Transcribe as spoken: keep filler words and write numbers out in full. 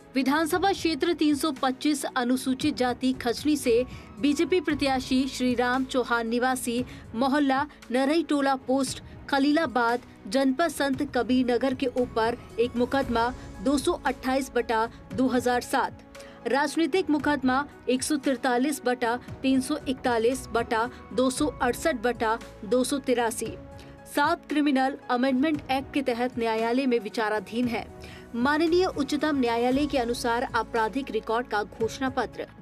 विधानसभा क्षेत्र तीन सौ पच्चीस अनुसूचित जाति खजनी से बीजेपी प्रत्याशी श्री राम चौहान निवासी मोहल्ला नरई टोला पोस्ट खलीलाबाद जनपद संत कबीर नगर के ऊपर एक मुकदमा दो सौ अट्ठाईस बटा दो हजार सात, राजनीतिक मुकदमा एक सौ तिरतालीस बटा तीन सौ इकतालीस बटा दो सौ अड़सठ बटा दो सौ तिरासी सात क्रिमिनल अमेंडमेंट एक्ट के तहत न्यायालय में विचाराधीन है। माननीय उच्चतम न्यायालय के अनुसार आपराधिक रिकॉर्ड का घोषणा पत्र